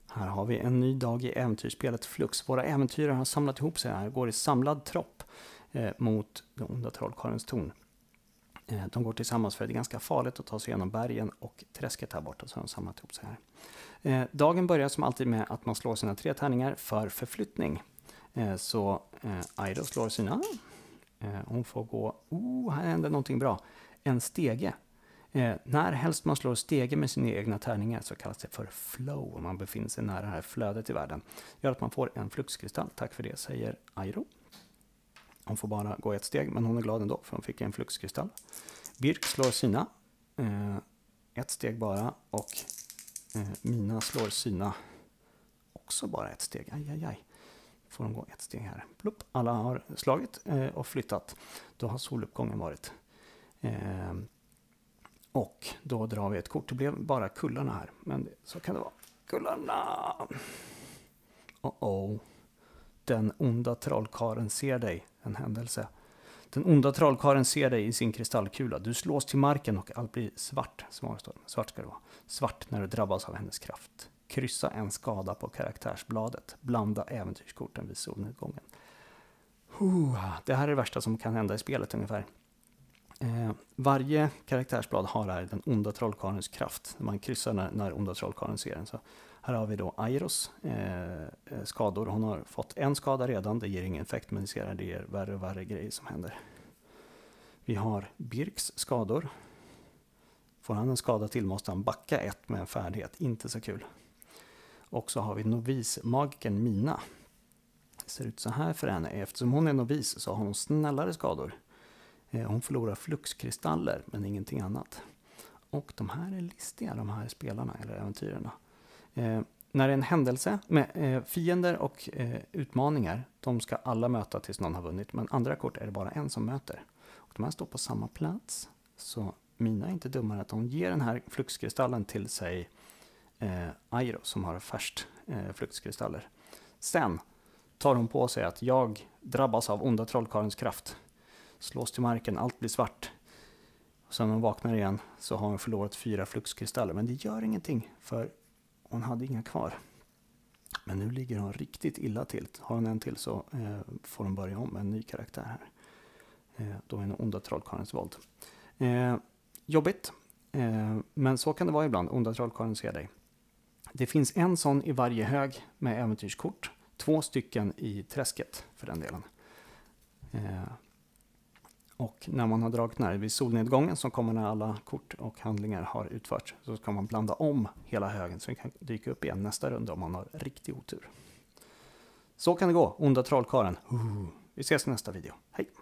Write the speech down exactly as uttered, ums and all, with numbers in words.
Här har vi en ny dag i äventyrsspelet Flux. Våra äventyrare har samlat ihop sig här, går i samlad tropp eh, mot den onda trollkarlens torn. Eh, de går tillsammans för det är ganska farligt att ta sig igenom bergen och träsket här borta, så har de samlat ihop sig här. Eh, dagen börjar som alltid med att man slår sina tre tärningar för förflyttning. Eh, så eh, Airo slår sina. Eh, hon får gå, oh, här händer någonting bra. En stege. Eh, när helst man slår stege med sina egna tärningar så kallas det för flow. Om man befinner sig nära det här flödet i världen. Gör att man får en fluxkristall. Tack för det, säger Airo. Hon får bara gå ett steg, men hon är glad ändå för hon fick en fluxkristall. Birk slår sina. Eh, ett steg bara. Och eh, Mina slår sina. Också bara ett steg. Aj, aj, aj. Får de gå ett steg här. Plupp. Alla har slagit eh, och flyttat. Då har soluppgången varit. Eh, Och då drar vi ett kort. Det blev bara kullarna här. Men så kan det vara. Kullarna! Oh oh. Den onda trollkaren ser dig. En händelse. Den onda trollkaren ser dig i sin kristallkula. Du slås till marken och allt blir svart. Svart ska det vara. Svart när du drabbas av hennes kraft. Kryssa en skada på karaktärsbladet. Blanda äventyrskorten vid solnedgången. Uh, det här är det värsta som kan hända i spelet ungefär. Eh, varje karaktärsblad har här den onda trollkarlens kraft. Man kryssar när, när onda trollkarlen ser den. Så här har vi då Airos eh, skador. Hon har fått en skada redan. Det ger ingen effekt, men ni ser här, det ger värre och värre grejer som händer. Vi har Birks skador. Får han en skada till måste han backa ett med en färdighet. Inte så kul. Och så har vi novismagiken Mina. Det ser ut så här för henne. Eftersom hon är novis så har hon snällare skador. Hon förlorar fluxkristaller men ingenting annat. Och de här är listiga, de här spelarna eller äventyrarna. Eh, när det är en händelse med eh, fiender och eh, utmaningar, de ska alla möta tills någon har vunnit. Men andra kort är det bara en som möter. Och de här står på samma plats. Så Mina är inte dummare att hon ger den här fluxkristallen till sig eh, Airo som har först eh, fluxkristaller. Sen tar hon på sig att jag drabbas av onda trollkarlens kraft. Slås till marken, allt blir svart. Och sen när hon vaknar igen så har hon förlorat fyra fluxkristaller. Men det gör ingenting för hon hade inga kvar. Men nu ligger hon riktigt illa till. Har hon en till så eh, får hon börja om med en ny karaktär här. Eh, då är hon onda trollkarlens våld. Eh, jobbigt. Eh, men så kan det vara ibland. Onda trollkarlen ser dig. Det finns en sån i varje hög med äventyrskort. Två stycken i träsket för den delen. Eh, Och när man har dragit när vid solnedgången som kommer när alla kort och handlingar har utförts så ska man blanda om hela högen så den kan dyka upp igen nästa runda om man har riktig otur. Så kan det gå, onda trollkaren. Uh, vi ses i nästa video. Hej!